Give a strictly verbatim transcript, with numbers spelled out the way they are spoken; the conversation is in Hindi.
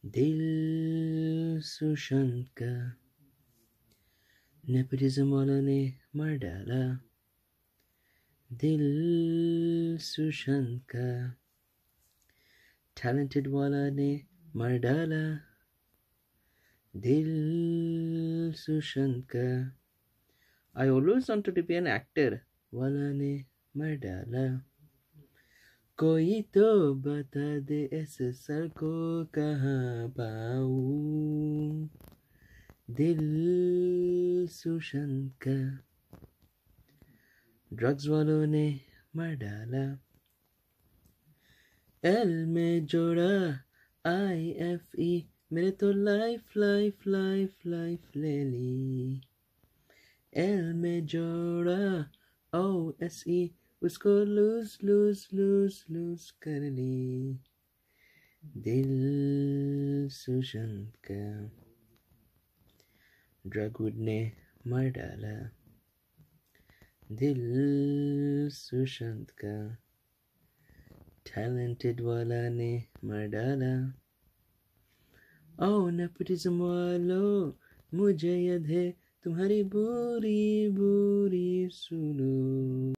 दिल सुशांत का नेपोटिज्म वालों ने मार डाला। दिल सुशांत का टैलेंटेड वाला ने मार डाला। दिल सुशांत का I always wanted to be an actor वाला ने मार डाला। कोई तो बता दे ऐसे सर को कहाँ पाऊँ। दिल सुशांत का ड्रग्स वालों ने मार डाला। एल में जोड़ा आई एफ ई मेरे तो लाइफ लाइफ लाइफ लाइफ ले ली। एल में जोड़ा ओ एस ई उसको लूज लूज लूज लूज कर ली। दिल सुशांत का ड्रगवुड ने मार डाला। दिल सुशांत का टैलेंटेड वाला ने मार डाला। ओ नेपोटिज्म वालों मुझे याद है तुम्हारी बुरी बुरी सुनो।